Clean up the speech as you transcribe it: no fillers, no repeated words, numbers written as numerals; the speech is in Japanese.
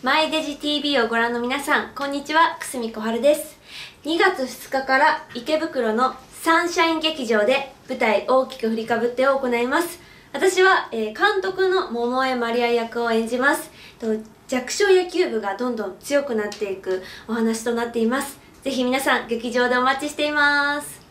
マイデジ TV をご覧の皆さん、こんにちは、久住小春です。2月2日から池袋のサンシャイン劇場で舞台大きく振りかぶってを行います。私は、監督の桃江マリア役を演じます。弱小野球部がどんどん強くなっていくお話となっています。ぜひ皆さん劇場でお待ちしています。